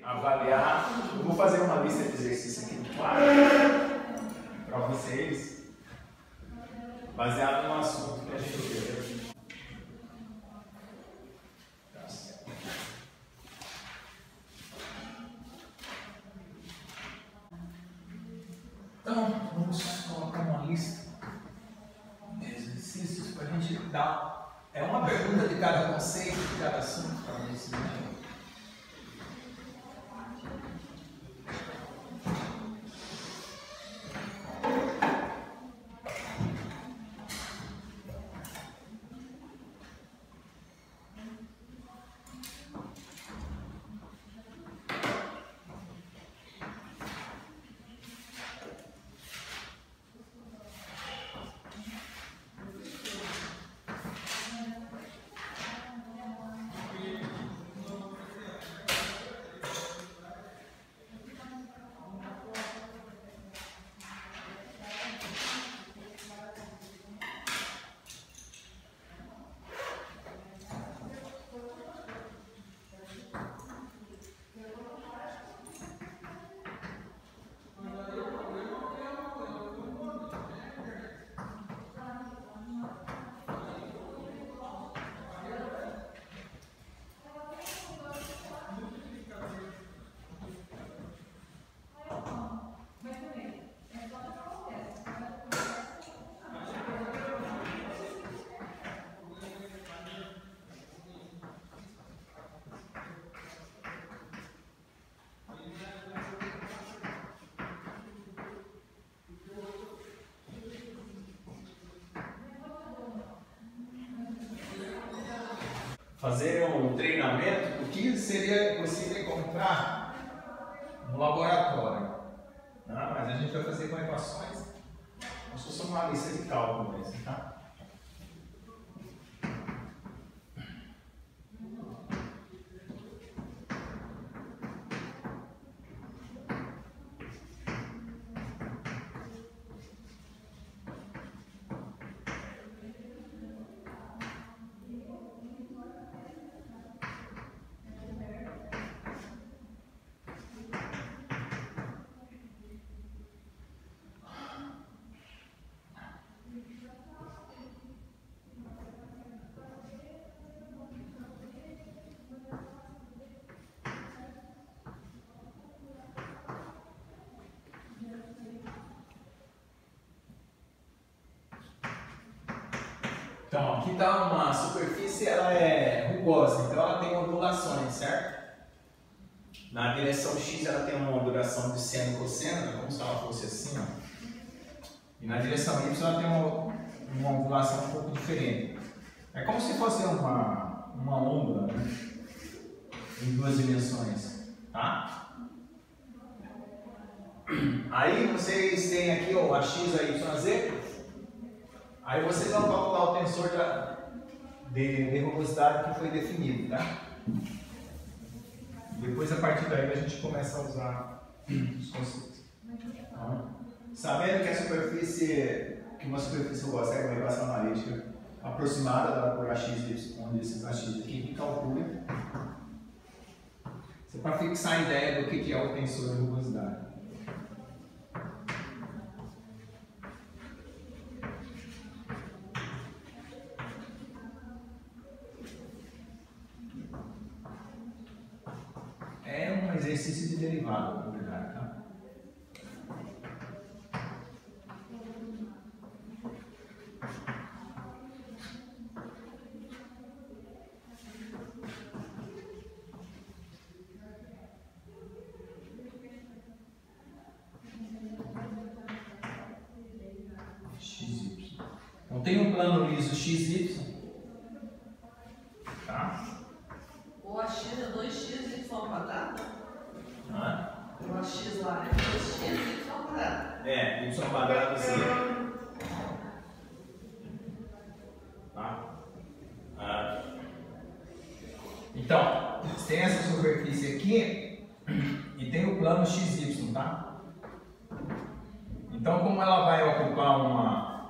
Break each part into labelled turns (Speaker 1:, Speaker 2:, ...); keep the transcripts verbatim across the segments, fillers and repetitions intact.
Speaker 1: avaliar. Eu vou fazer uma lista de exercícios aqui no quadro para vocês, baseado no assunto que a gente viu. Tá certo. Então, vamos colocar uma lista de exercícios para a gente dar. É uma pergunta de cada conceito, de cada assunto, para ver se fazer um treinamento, o que seria possível encontrar no laboratório. Não, mas a gente vai fazer com equações, como se fosse uma lista de cálculo mesmo, tá? Então, aqui está uma superfície, ela é rugosa, então ela tem ondulações, certo? Na direção X ela tem uma ondulação de seno e cosseno, como se ela fosse assim, ó. E na direção Y ela tem uma, uma ondulação um pouco diferente. É como se fosse uma, uma onda, né? Em duas dimensões, tá? Aí vocês têm aqui ó, a X, a Y, a Z. Aí vocês vão calcular o tensor de, de rugosidade que foi definido, tá? Depois, a partir daí, a gente começa a usar os conceitos. Então, sabendo que a superfície, que uma superfície rugosa é uma equação analítica aproximada dada por A X, Y, onde esses A X aqui, que calcula. Isso é para fixar a ideia do que é o tensor de rugosidade. Exercício de derivada, na verdade, tá? X Y. Então tem um plano liso X Y, tá?
Speaker 2: O A X é dois x y quadrado?
Speaker 1: Ah.
Speaker 2: O A X lá é dois x y quadrado.
Speaker 1: É, y quadrado sim. Tá? Ah. Então, tem essa superfície aqui e tem o plano X Y, tá? Então, como ela vai ocupar uma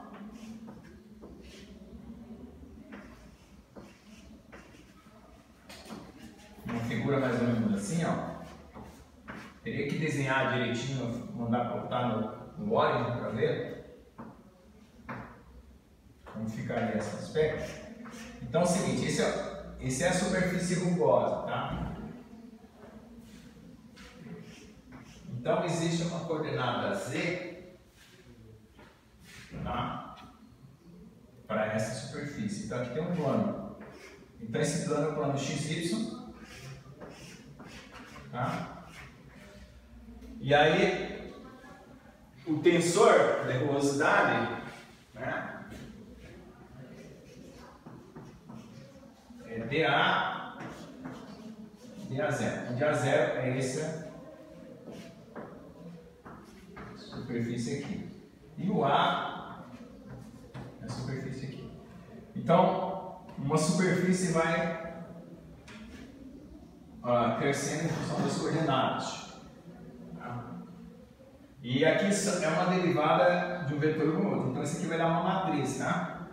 Speaker 1: uma figura mais ou menos assim, ó. Teria que desenhar direitinho, mandar para botar no, no Origin para ver como ficaria esse aspecto. Então é o seguinte, esse é, esse é a superfície rugosa, tá? Então existe uma coordenada Z, tá? Para essa superfície. Então aqui tem um plano. Então esse plano é o plano X Y, tá? E aí o tensor da rugosidade, né, é dA, dA zero. O dA zero é essa superfície aqui. E o A é a superfície aqui. Então, uma superfície vai uh, crescendo em função das coordenadas. Tá? E aqui é uma derivada de um vetor no outro. Então, isso aqui vai dar uma matriz, tá?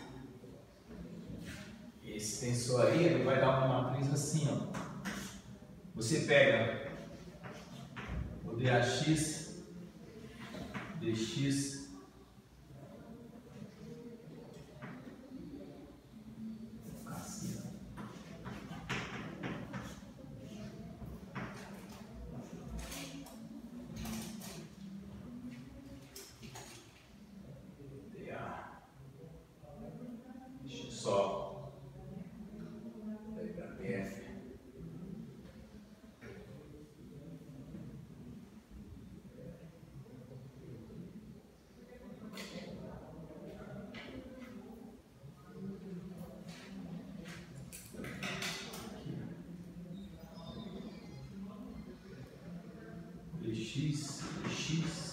Speaker 1: Esse tensor aí, ele vai dar uma matriz assim, ó. Você pega o dAx, dx, só pegar B F. Dx, dx.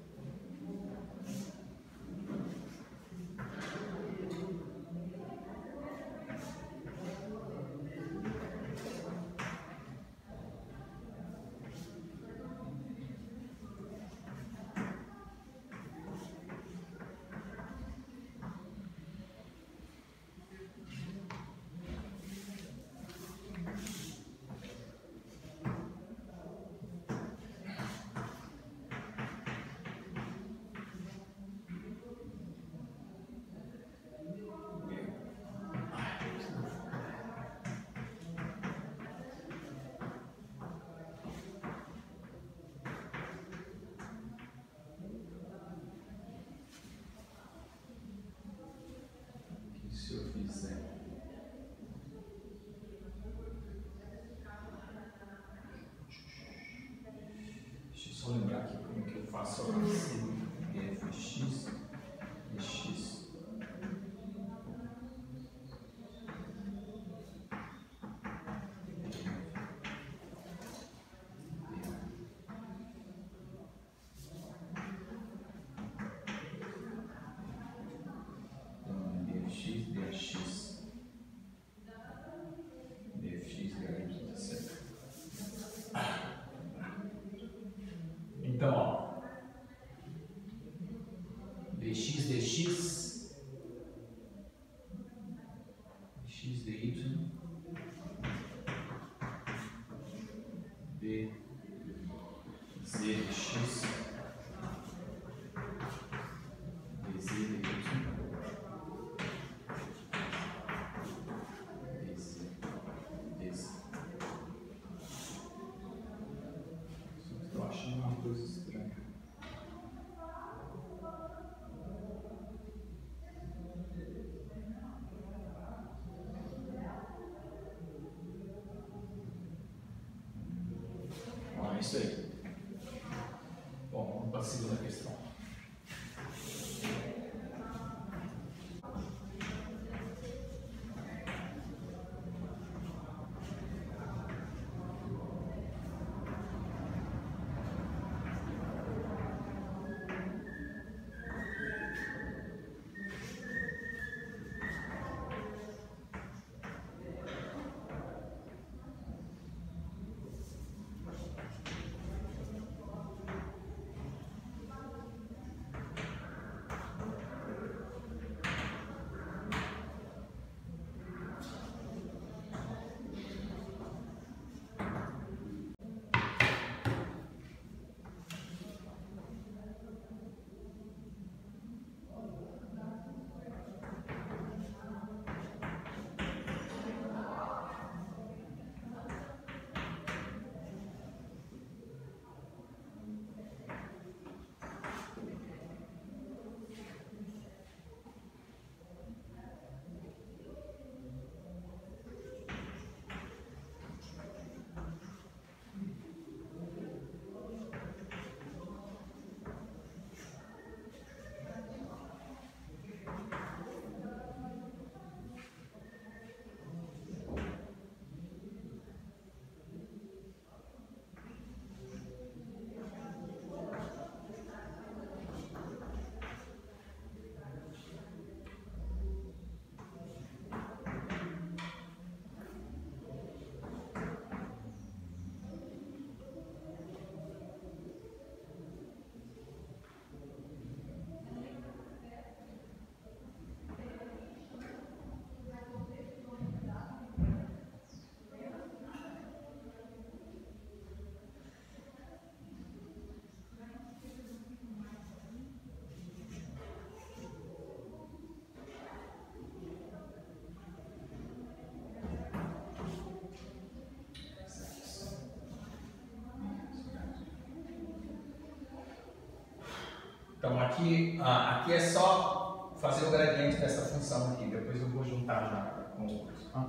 Speaker 1: Se eu fizer deixa eu só lembrar aqui como que eu faço a fx, dx. Então, ó, dx, dx, dx, dy, d, z, dx, dz, dy, dz, dz. Estou achando uma coisa estranha. Bom, é isso aí. Bom, vamos para a segunda questão. Então aqui, ah, aqui é só fazer o gradiente dessa função aqui, depois eu vou juntar já com o outro. Ah.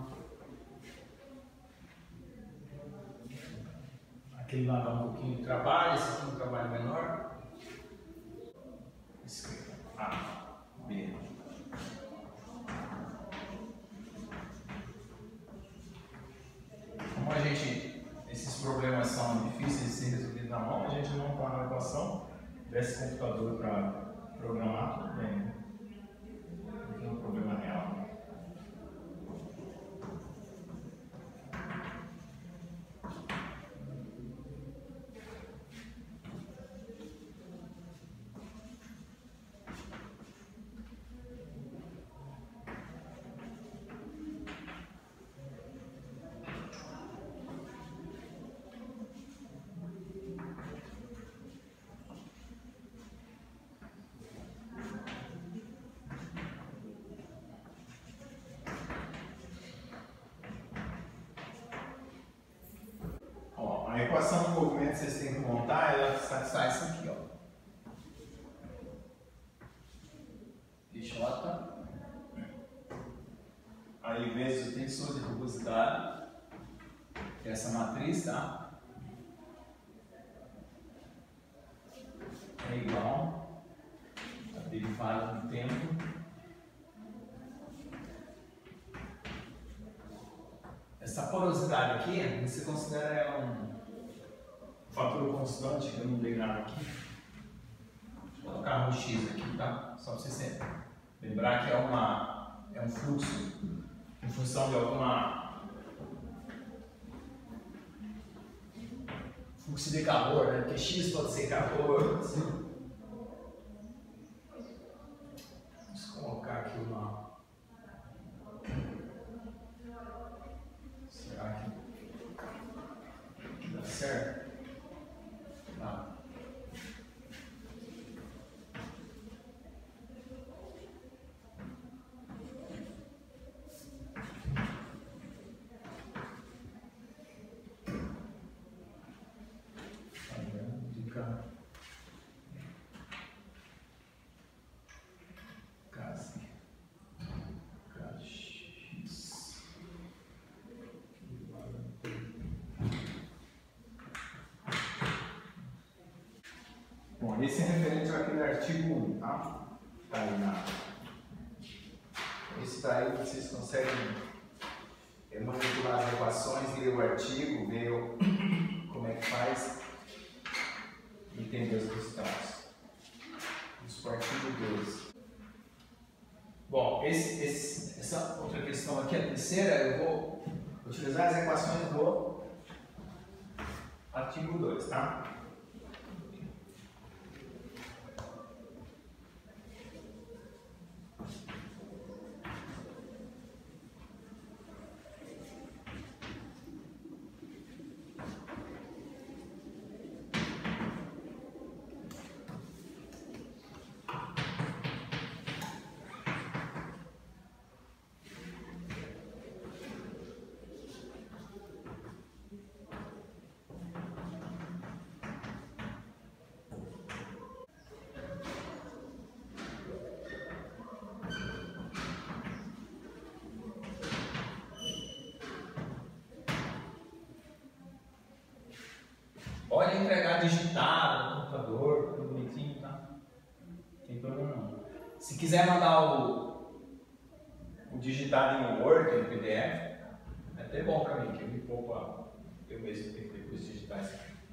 Speaker 1: Aquele lá dá um pouquinho de trabalho, esse aqui é um trabalho menor. Esquerda, A, B. Como a gente, esses problemas são difíceis de ser resolvidos na mão, a gente monta uma equação desse computador para programar, tudo bem, né? Não tem um problema real. A equação de movimento que vocês têm que montar, ela satisfaz isso aqui, ó. J, aí vezes o tensor de rugosidade, que é essa matriz, tá? É igual a derivada do tempo essa porosidade aqui, você considera ela um fator constante, que eu não dei nada aqui. Vou colocar um X aqui, tá? Só para você lembrar que é, uma, é um fluxo em função de alguma fluxo de calor, né? Porque X pode ser calor. Assim. Vamos colocar aqui uma. Será que dá certo? Tá. Bom, esse é referente àquele artigo um, tá? Tá aí na... Esse daí vocês conseguem é, manipular as equações, ler o artigo, ver o... como é que faz e entender os resultados. Isso para o artigo dois. Bom, esse, esse, essa outra questão aqui, a terceira, eu vou utilizar as equações do artigo dois, tá? Pode entregar digitado no computador, tudo bonitinho, tá? Não tem problema não. Se quiser mandar o, o digitado em Word, em P D F, é até bom para mim, que eu me poupa eu mesmo tenho que depois digitar isso aqui.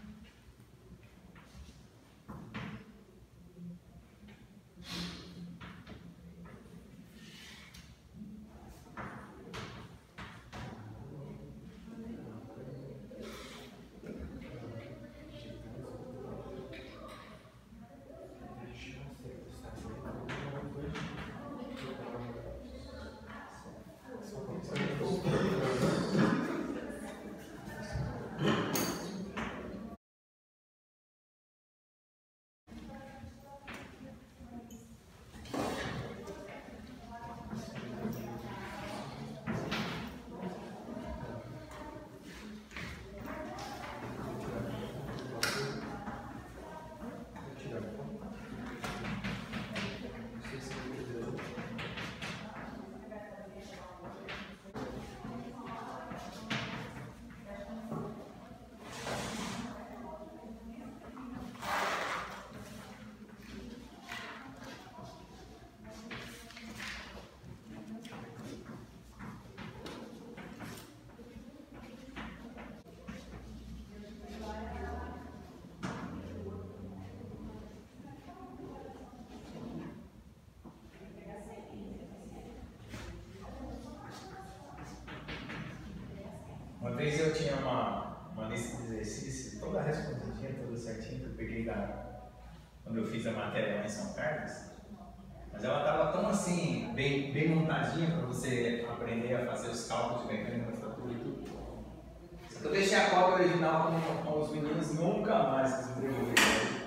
Speaker 1: vez eu tinha uma, uma lista de exercícios, toda respondidinha, toda certinha, que eu peguei da, quando eu fiz a matéria lá em São Carlos. Mas ela estava tão assim, bem, bem montadinha para você aprender a fazer os cálculos de mecânica da fratura e tudo. Só que eu deixei a cópia original com, com os meninos, nunca mais quis desenvolver.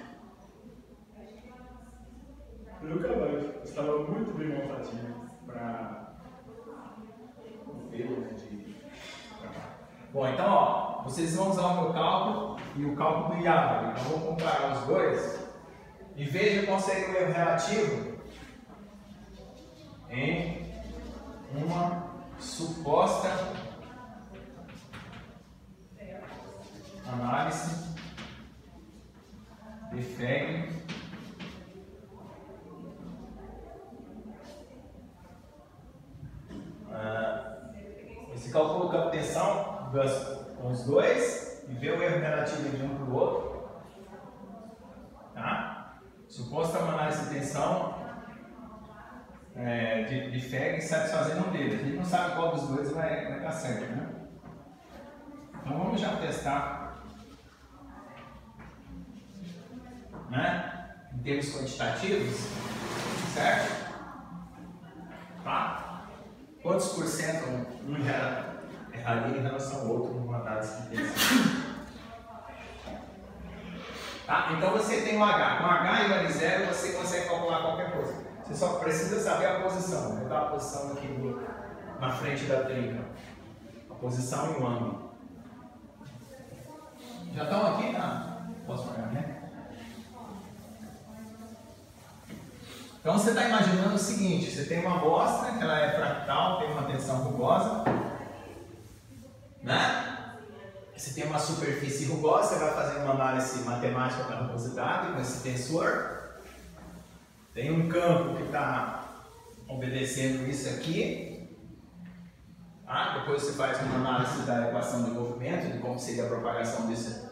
Speaker 3: Nunca mais. Estava muito bem montadinho para o pelo, né? De...
Speaker 1: Bom, então ó, vocês vão usar o meu cálculo e o cálculo do Yabra. Então vou comparar os dois e veja qual seria o erro relativo em uma suposta análise de F E G uh, esse cálculo de tensão com os dois e ver o erro relativo de um para o outro, tá? Suposta análise de tensão É, de, de F E G satisfazendo um deles. A gente não sabe qual dos dois vai, vai dar certo, né? Então vamos já testar, né? Em termos quantitativos, certo? Tá? Quantos por cento um erraria em relação ao outro numa análise de tensão? Tá? Então você tem o H. Com H igual a zero você consegue calcular qualquer coisa. Você só precisa saber a posição. Vou dar a posição aqui do, na frente da trinca. A posição e o ângulo. Já estão aqui? Tá? Posso pagar, né? Então você está imaginando o seguinte: você tem uma amostra, que ela é fractal, tem uma tensão rugosa, né? Você tem uma superfície rugosa, você vai fazer uma análise matemática da rugosidade com esse tensor. Tem um campo que está obedecendo isso aqui. Ah, depois você faz uma análise da equação de movimento, de como seria a propagação desse,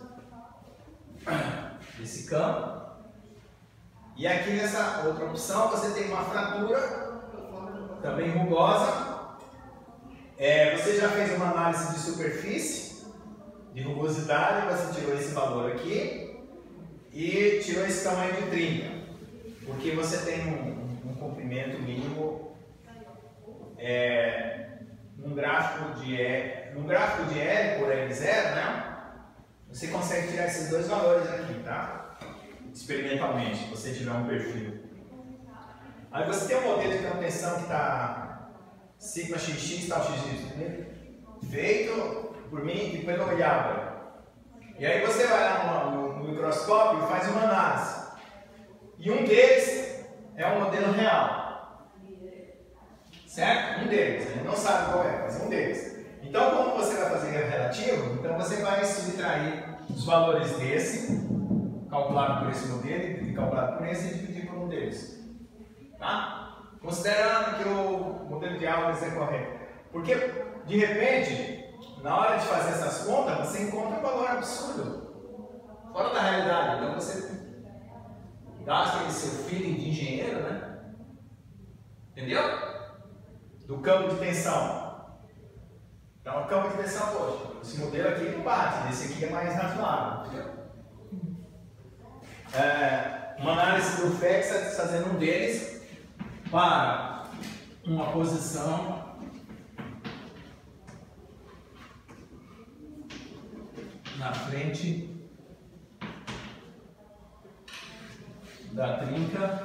Speaker 1: desse campo. E aqui nessa outra opção você tem uma fratura, também rugosa. É, você já fez uma análise de superfície, de rugosidade, você tirou esse valor aqui e tirou esse tamanho de trinca. Porque você tem um, um comprimento mínimo é, num gráfico de E, num gráfico de L por L zero, né? Você consegue tirar esses dois valores aqui, tá? Experimentalmente, se você tiver um perfil. Aí você tem um modelo de contenção que está sigma xx, tal xy, né? Feito por mim e pelo Yabra. E aí você vai lá no, no, no microscópio e faz uma análise. E um deles é um modelo real. Certo? Um deles. A gente não sabe qual é, mas um deles. Então, como você vai fazer relativo, então você vai subtrair os valores desse, calculado por esse modelo, e calculado por esse, e dividir por um deles. Tá? Considerando que o modelo de álgebra é correto. Porque, de repente, na hora de fazer essas contas, você encontra um valor absurdo. Fora da realidade. Então, você gasta aquele seu feeling de engenheiro, né? Entendeu? Do campo de tensão. Então, o campo de tensão, poxa, esse modelo aqui não bate, esse aqui é mais razoável. Entendeu? É, uma análise do F E G fazendo um deles para uma posição na frente da trinca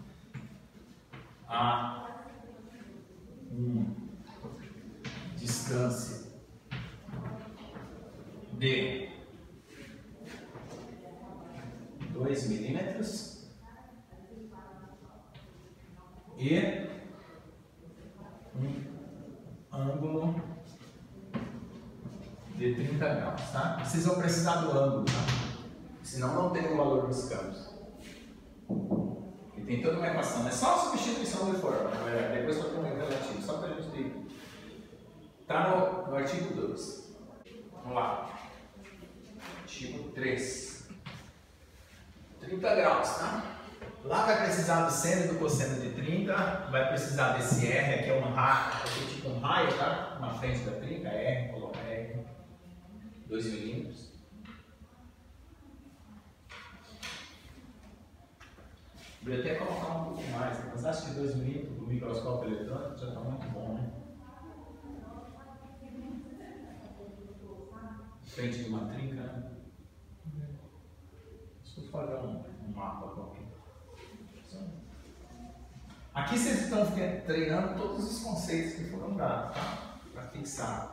Speaker 1: a uma distância de dois milímetros e um ângulo de trinta graus, tá? Vocês vão precisar do ângulo, tá? Senão não tem o valor dos campos. E tem toda uma equação, é só a substituição de forma, na verdade, depois eu tenho um relativo, só para a gente ter. Está no, no artigo dois. Vamos lá. Artigo três. trinta graus, tá? Lá vai precisar do seno e do cosseno de trinta, vai precisar desse R, aqui é um raio, aqui é tipo um raio, tá? Na frente da trinca, R, coloca R. dois milímetros. Poderia até colocar um pouco mais, né? Mas acho que dois milímetros do microscópio eletrônico já está muito bom, né? Frente de uma trinca, né? Deixa eu fazer um, um mapa qualquer. Aqui vocês estão treinando todos os conceitos que foram dados, tá? Para fixar.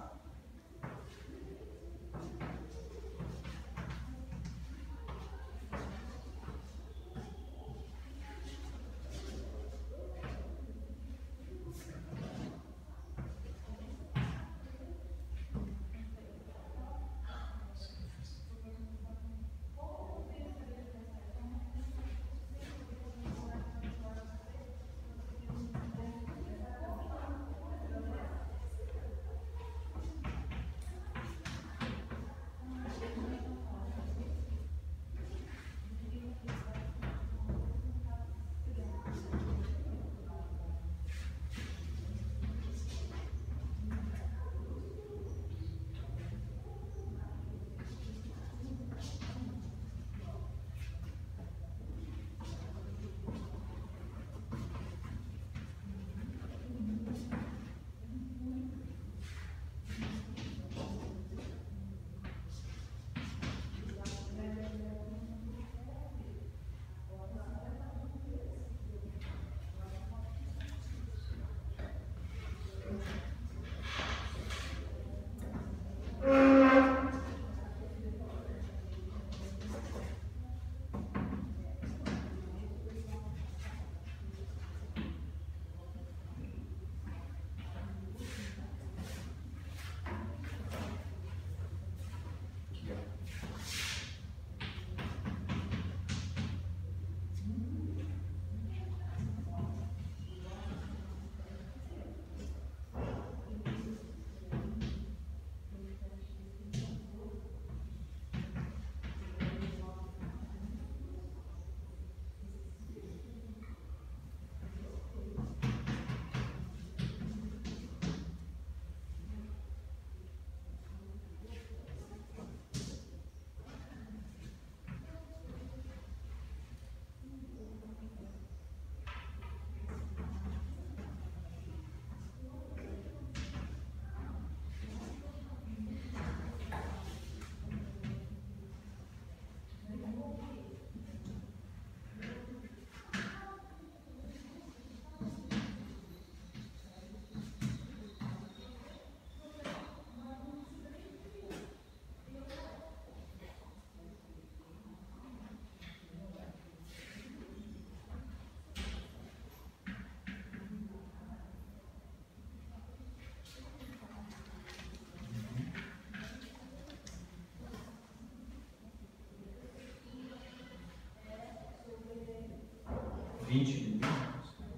Speaker 1: vinte milímetros.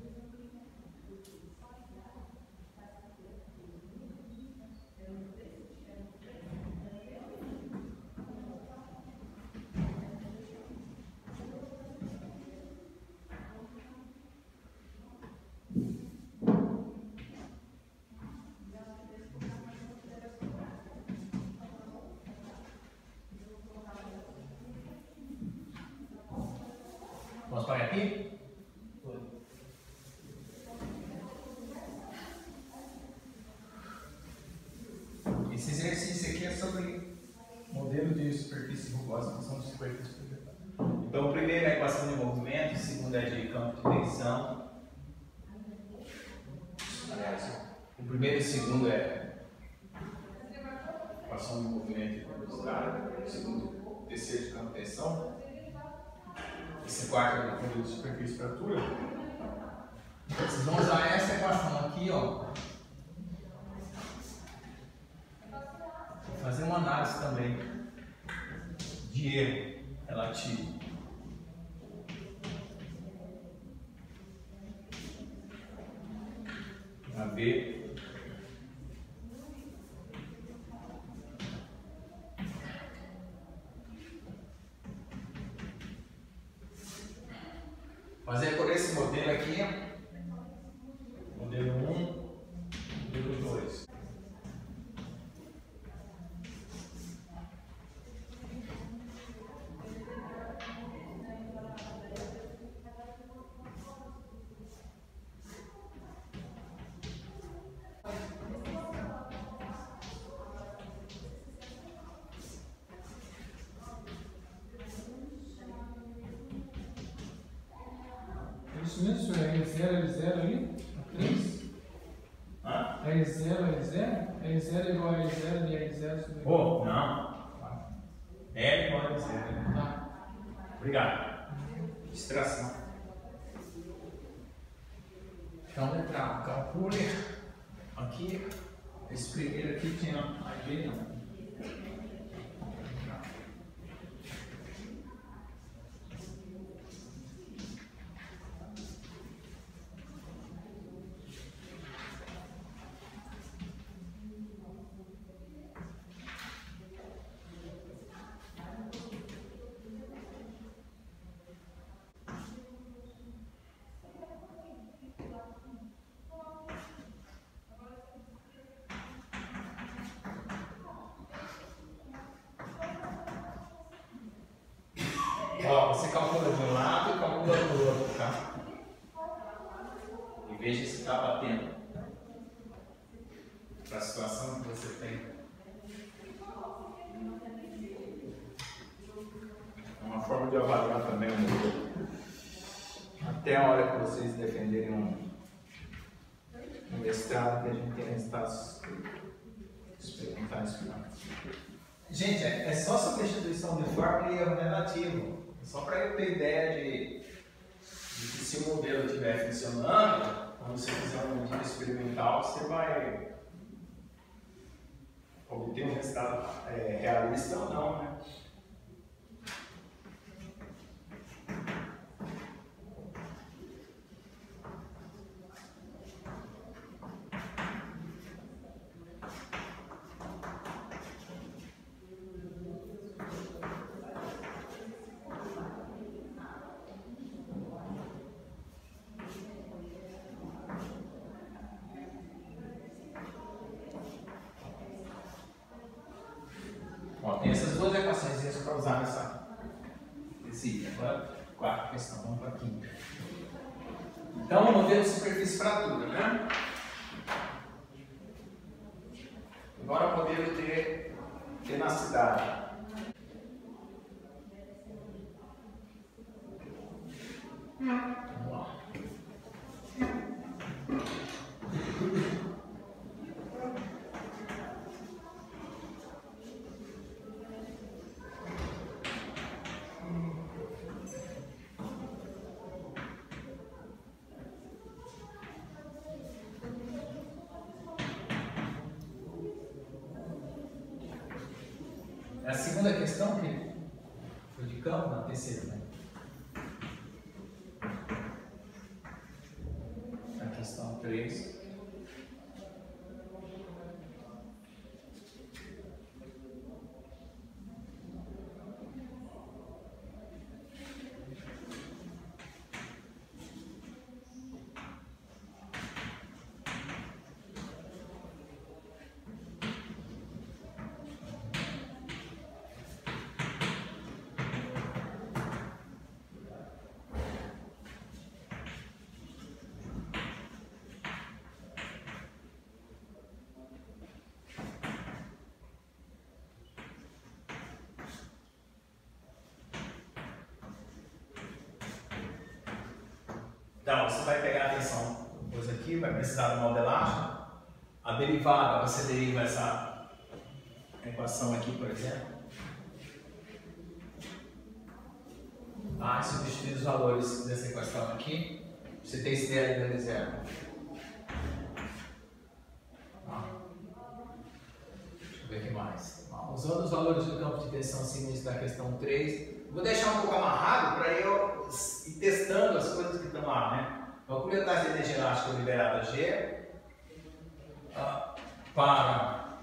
Speaker 1: Posso parar aqui? Esse exercício aqui é sobre modelo de superfície rugosa, função de superfície projetada. Então, o primeiro é a equação de movimento, o segundo é de campo de tensão. Aliás, o primeiro e o segundo é a equação de movimento e velocidade, o segundo, o terceiro de campo de tensão. Esse quarto é o modelo de superfície para altura. Vocês vão usar essa equação aqui, ó. Fazer uma análise também de erro relativo. Para ver fazer por esse modelo aqui, modelo um, modelo dois.
Speaker 4: Isso é L zero, L zero ali? A três?
Speaker 1: Hã?
Speaker 4: L zero, L zero? L zero é igual a L zero e L zero sobre
Speaker 1: Oh, não. É igual a zero.
Speaker 4: Tá.
Speaker 1: Obrigado. Distração. Então, letra A, calcule. Aqui, esse primeiro aqui tinha a G, não. Ó, você calcula de um lado e calcula do outro, tá? E veja se está batendo para a situação que você tem. É uma forma de avaliar também o modelo. Até a hora que vocês defenderem um, um mestrado, que a gente tem resultados experimentais finais. Gente, é, é só substituição de forma e erro relativo. Só para eu ter ideia de, de que se o modelo estiver funcionando, quando você fizer uma medida experimental, você vai obter um resultado é, realista ou não, né? Ó, tem essas duas equações para usar nessa, nesse agora, quarta questão, vamos para a quinta. Então, o modelo de superfície fratura, né? Agora o modelo de tenacidade. Vamos lá. A segunda questão, que foi de campo, na terceira, né? A questão três. Então, você vai pegar atenção depois aqui, vai precisar de modelagem. A derivada, você deriva essa equação aqui, por exemplo. Ah, substituir os valores dessa equação aqui. Você tem esse D L de zero. Ah. Deixa eu ver o que mais. Ah, usando os valores do campo de tensão simples da questão três. Vou deixar um pouco amarrado para eu ir testando as coisas que estão lá, né? Calcule a taxa de energia elástica liberada G uh, para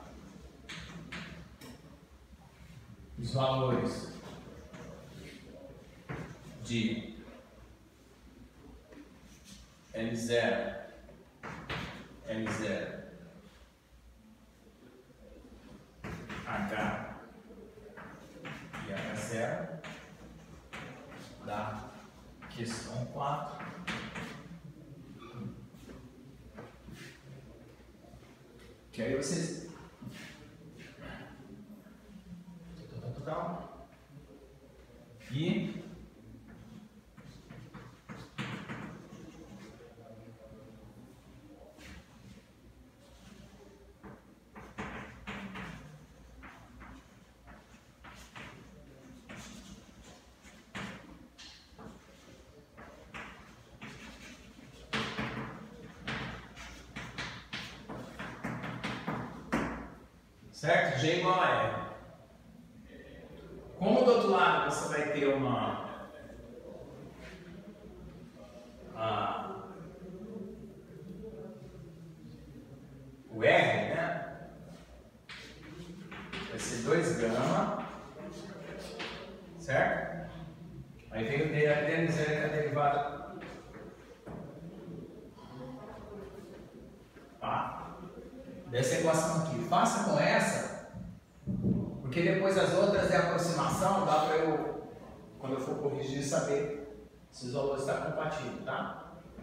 Speaker 1: os valores de L zero, L zero, H e H zero da questão quatro. Que aí vocês. Total. E certo? G igual a R. Como do outro lado você vai ter uma a, o R, né? Vai ser dois gama, certo? Aí vem o D, a D N zero que é a derivada. Tá? Dessa equação aqui. Faça com essa, porque depois as outras é aproximação, dá para eu, quando eu for corrigir, saber se os valores estão compatíveis, tá?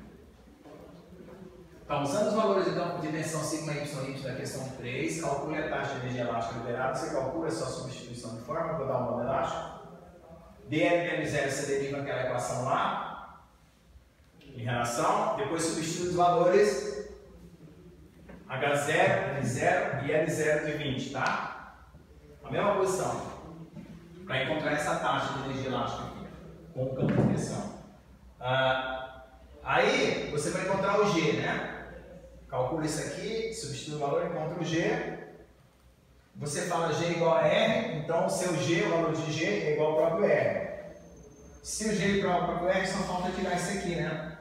Speaker 1: Então, usando os valores de campo de tensão sigma y y da questão três, calcule a taxa de energia elástica liberada. Você calcula, é só substituição de forma, vou dar um modo elástico. dN menos zero, você deriva aquela equação lá, em relação, depois substitui os valores H zero, N zero e L zero de vinte, tá? A mesma posição, para encontrar essa taxa de energia elástica aqui, com o campo de tensão. Ah, aí, você vai encontrar o G, né? Calcula isso aqui, substitui o valor, encontra o G. Você fala G igual a R, então o seu G, o valor de G, é igual ao próprio R. Se o G é igual ao próprio R, só falta tirar isso aqui, né?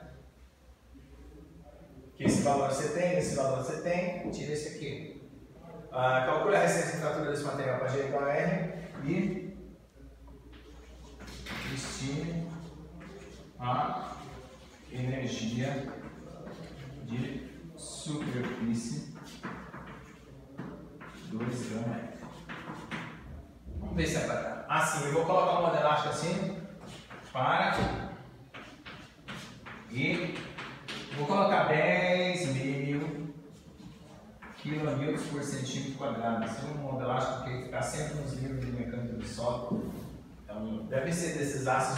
Speaker 1: Que esse valor você tem, esse valor você tem, tira esse aqui. Ah, calcula a resistência de fratura desse material para G igual a R e estime a energia de superfície dois gama. Vamos ver se é para cá. Assim, eu vou colocar uma modo elástico assim, para, e vou colocar dez mil quilonewtons por centímetro quadrado. Esse é um modo elástico que ficar sempre nos livros de mecânica do solo. Então, deve ser desses aços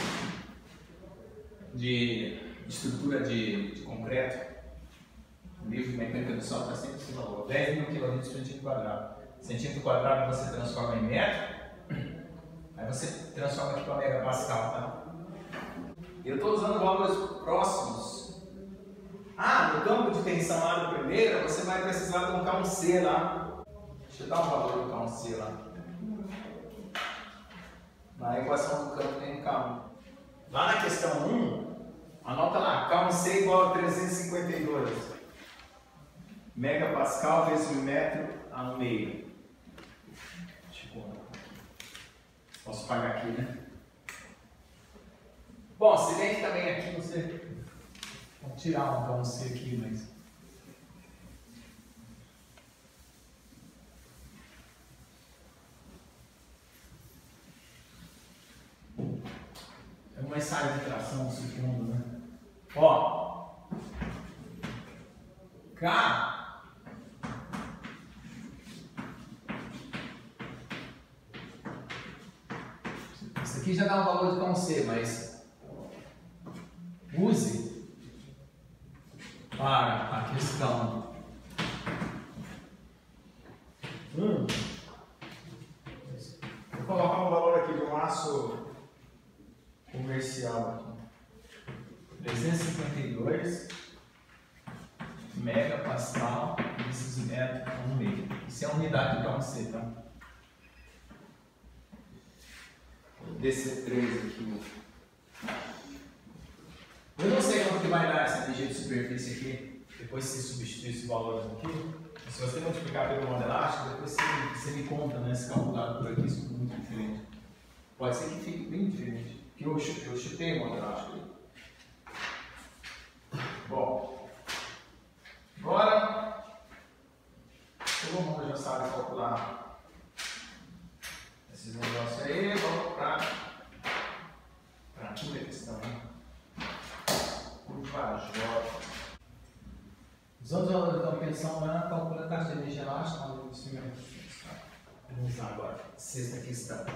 Speaker 1: de, de estrutura de, de concreto. O livro de mecânica do solo está sempre esse valor. dez mil quilonewtons por centímetro quadrado. Centímetro quadrado você transforma em metro. Aí você transforma aqui para megapascal, tá? Eu estou usando valores próximos. Ah, no campo de tensão lá do primeiro, você vai precisar colocar um C lá. Deixa eu dar um valor do K um C lá. Na equação do campo tem um K um. Lá na questão um, anota lá, K um C igual a trezentos e cinquenta e dois. Megapascal vezes um metro a um meio. Tipo, posso pagar aqui, né? Bom, se bem que também aqui você... Vou tirar um K um C aqui, mas... É uma ensaio de tração segundo, né? Ó. K... Isso aqui já dá um valor de K um C, mas use para a questão um. Vou colocar um valor aqui de um aço comercial aqui. trezentos e cinquenta e dois megapascal vezes metro a um meio. Isso é a unidade de K um C, tá? D C três aqui. Eu não sei quanto que vai dar essa energia de superfície aqui, depois você substituir esses valores aqui. Se você multiplicar pelo modo elástico, depois você, você me conta, né? Se calculado por aqui, isso fica muito diferente. Pode ser que fique bem diferente, porque eu, eu chutei o modo elástico. Bom, agora todo mundo já sabe calcular esses negócios aí. Vamos para a quinta questão. Curva J. Usando os valores da tensão, calcula a taxa de energia elástica. Vamos usar agora. Sexta questão.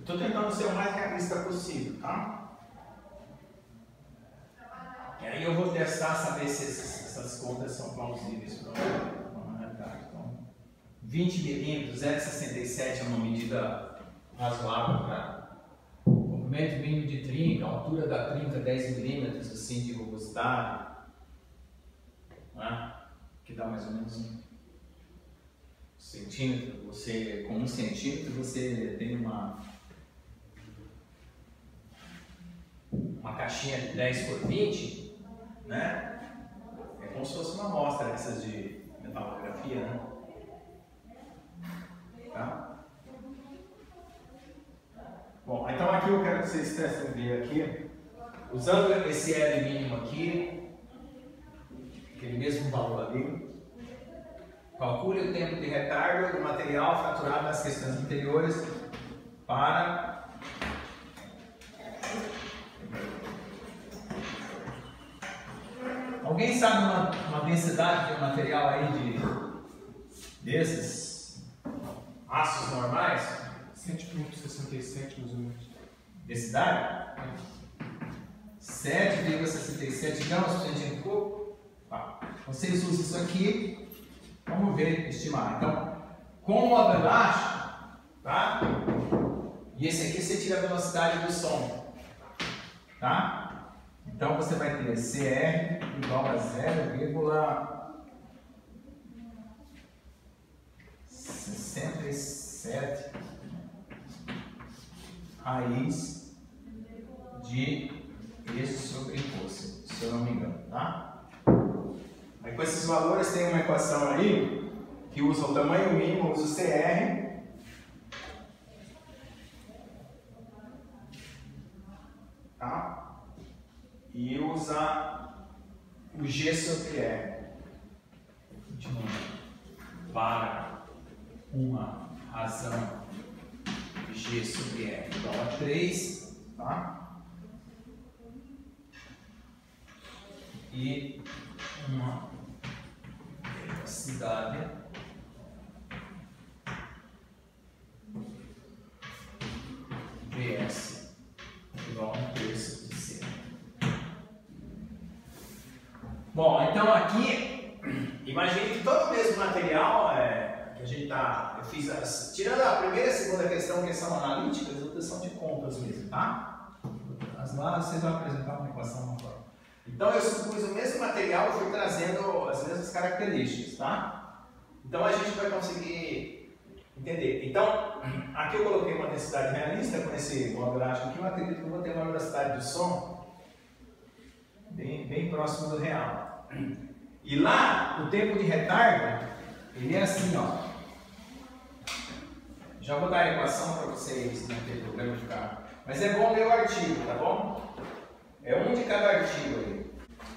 Speaker 1: Estou tentando ser o mais realista possível, tá? E aí eu vou testar, saber se esses, essas contas são plausíveis para uma realidade. Então, vinte milímetros, zero vírgula sessenta e sete é uma medida razoável para comprimento mínimo de trinca, altura da trinca, dez milímetros assim, de rugosidade, né? Que dá mais ou menos um centímetro. Você, com um centímetro você tem uma uma caixinha de dez por vinte, né? É como se fosse uma amostra dessas de metalografia, né? Tá? Bom, então aqui eu quero que vocês testem ver aqui, usando esse L mínimo aqui, aquele mesmo valor ali, calcule o tempo de retardo do material fraturado nas questões anteriores para alguém sabe uma, uma densidade de material aí de desses aços normais?
Speaker 4: sete vírgula sessenta e sete mais ou menos.
Speaker 1: Densidade? sete vírgula sessenta e sete gramas por centímetro cúbico. Tá. Vocês usam isso aqui, vamos ver, estimar. Então, com o módulo elástico, tá? E esse aqui você tira a velocidade do som, tá? Então você vai ter C R igual a zero vírgula sessenta e sete raiz de esse sobre imposto, se eu não me engano, tá? Aí com esses valores tem uma equação aí que usa o tamanho mínimo, usa o C R, tá? E usa o G sobre R. Continuando. Para uma razão G sobre R igual a três, tá? E uma velocidade Vs igual a um terço de C. Bom, então aqui, imagine que todo o mesmo material é, que a gente está, eu fiz, as, tirando a primeira e a segunda questão, que são analíticas, as outras são de contas mesmo, tá? As lá vocês vão apresentar uma equação maior. Então eu supus o mesmo material, eu fui trazendo as mesmas características, tá? Então a gente vai conseguir entender. Então, aqui eu coloquei uma densidade realista com esse módulo elástico aqui, eu acredito que eu vou ter uma velocidade do som Bem, bem próximo do real. E lá, o tempo de retardo, ele é assim, ó. Já vou dar a equação para vocês não ter problema de ficar. Mas é bom ler o artigo, tá bom? É um de cada artigo aí.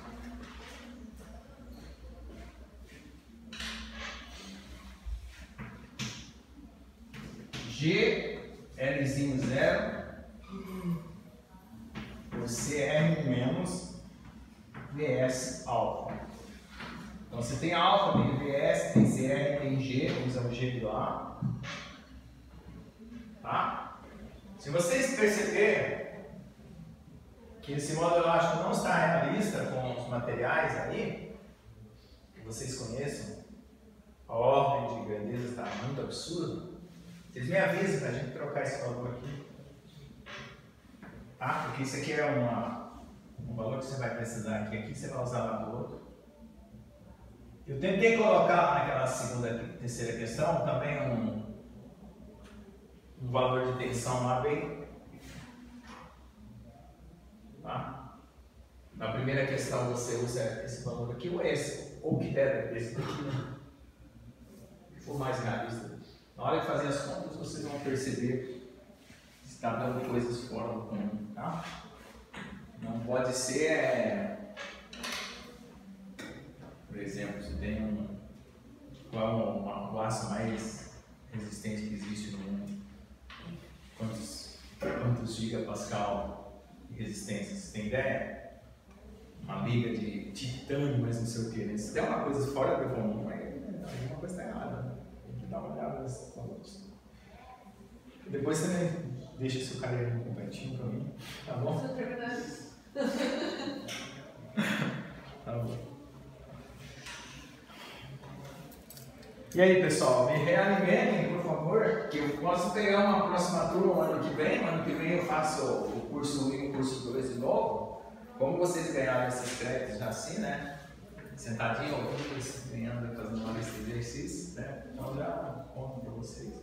Speaker 1: G, Lzinho zero, o C R menos Vs alfa. Então você tem alfa, tem Vs, tem C R, tem G, usa o G de lá. Tá? Se vocês perceberem que esse módulo elástico não está realista com os materiais aí, que vocês conheçam, a ordem de grandeza está muito absurda, vocês me avisem para a gente trocar esse valor aqui. Tá? Porque isso aqui é uma um valor que você vai precisar aqui, aqui você vai usar lá do outro. Eu tentei colocar naquela segunda e terceira questão também um, um valor de tensão lá bem. Tá? Na primeira questão você usa esse valor aqui ou esse, ou que der esse daqui, né? Se for mais realista. Na hora de fazer as contas vocês vão perceber se está dando coisas fora do comum, tá? Não pode ser, é... por exemplo, se tem um, qual é o aço mais resistente que existe no mundo, quantos, quantos gigapascal de resistência, você tem ideia? Uma liga de titânio, mas não sei o que, né? Se der uma coisa fora do comum, aí alguma coisa está errada, né? Tem que dar uma olhada nesses valores. Depois também deixa seu caderninho completinho pra mim, tá bom?
Speaker 2: Se eu terminar isso.
Speaker 1: Tá bom. E aí, pessoal, me realimentem, por favor, que eu posso pegar uma próxima turma ano que vem. Ano que vem eu faço o curso um e o curso dois de novo. Como vocês ganharam esses créditos já assim, né? Sentadinho, alguns ganhando, fazendo uma lista de exercícios, né? Então já conto para vocês.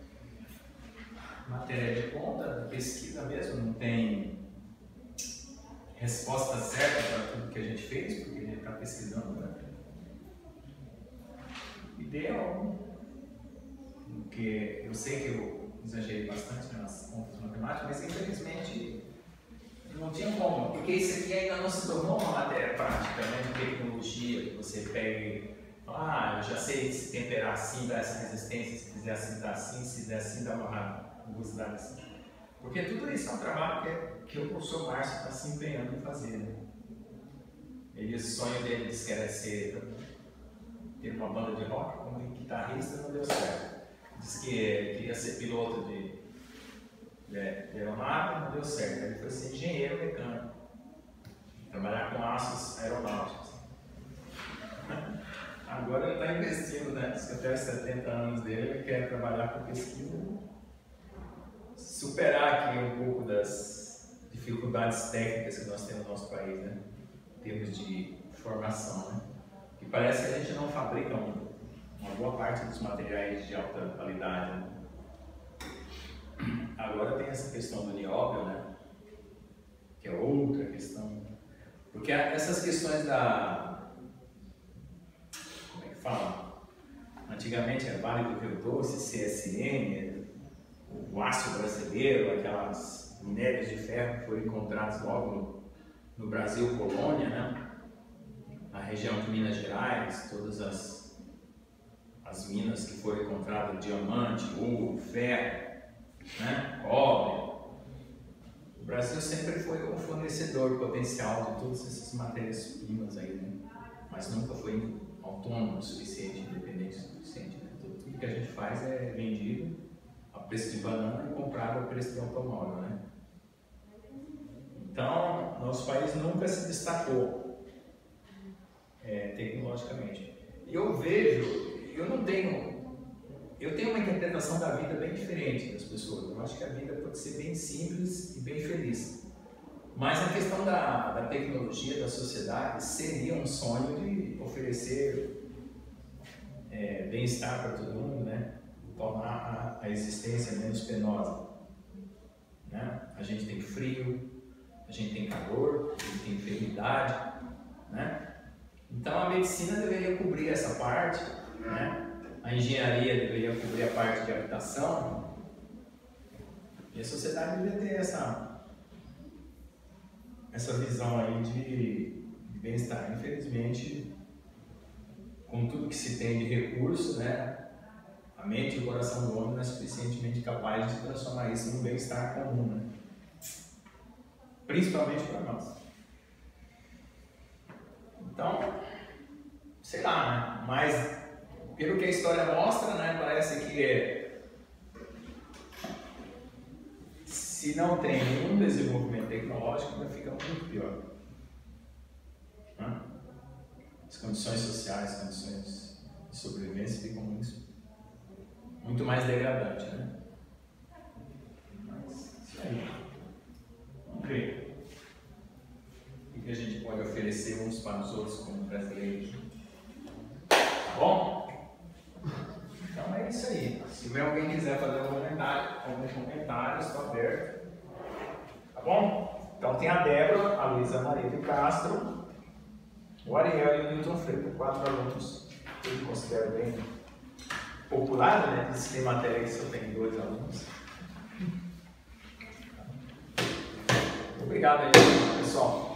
Speaker 1: Matéria de conta, pesquisa mesmo, não tem resposta certa para tudo que a gente fez, porque a gente está pesquisando, né? Ideal, porque eu sei que eu exagerei bastante nas contas matemáticas, mas infelizmente não tinha como, porque isso aqui ainda não se tornou uma matéria prática, né, de tecnologia, que você pegue, ah, eu já sei se temperar assim, dá essa resistência, se fizer assim, dá assim, se fizer assim, dá uma rugosidade assim. Porque tudo isso é um trabalho que, é, que o professor Márcio está se empenhando em fazer, né? Ele, o sonho dele disse que era ser, ter uma banda de rock, como guitarrista não deu certo. Disse que queria ser piloto de, de, de aeronave, não deu certo. Ele foi ser engenheiro mecânico, trabalhar com aços aeronáuticos. Agora ele está investindo, né? Diz que até os setenta anos dele ele quer trabalhar com pesquisa, superar aqui um pouco das dificuldades técnicas que nós temos no nosso país, né? Em termos de formação, né? E parece que a gente não fabrica um, uma boa parte dos materiais de alta qualidade, né? Agora tem essa questão do nióbio, né? Que é outra questão. Porque essas questões da... Como é que fala? Antigamente era Vale do Rio Doce, C S N, o aço brasileiro, aquelas minérios de ferro que foram encontrados logo no, no Brasil, colônia, né? Na região de Minas Gerais, todas as, as minas que foram encontradas, diamante, ouro, ferro, né? Cobre. O Brasil sempre foi um fornecedor potencial de todas essas matérias-primas aí, né? Mas nunca foi autônomo o suficiente, independente o suficiente, né? Tudo que a gente faz é vendido a preço de banana e comprado a preço de automóvel, né? Então, nosso país nunca se destacou é, tecnologicamente. E eu vejo, eu não tenho, eu tenho uma interpretação da vida bem diferente das pessoas. Eu acho que a vida pode ser bem simples e bem feliz. Mas a questão da, da tecnologia, da sociedade, seria um sonho de oferecer é, bem-estar para todo mundo, né? Tornar a, a existência menos penosa, né? A gente tem frio, a gente tem calor, a gente tem enfermidade, né? Então a medicina deveria cobrir essa parte, né? A engenharia deveria cobrir a parte de habitação, e a sociedade deveria ter essa, essa visão aí de, de bem-estar. Infelizmente, com tudo que se tem de recurso, né? A mente e o coração do homem não é suficientemente capaz de transformar isso num bem-estar comum, né? Principalmente para nós. Então, sei lá, né? Mas pelo que a história mostra, né? Parece que se não tem nenhum desenvolvimento tecnológico, vai ficar muito pior, né? As condições sociais, as condições de sobrevivência ficam muito muito mais degradante, né? Mas, isso aí. Vamos ver o que a gente pode oferecer uns para os outros como brasileiros. Tá bom? Então é isso aí. Se alguém quiser fazer um comentário, algum comentário, estou aberto. Tá bom? Então tem a Débora, a Luísa Maria de Castro, o Ariel e o Newton Freire, quatro alunos que eu considero bem popular, né? Diz que tem matéria que só tem dois alunos. Obrigado aí, pessoal.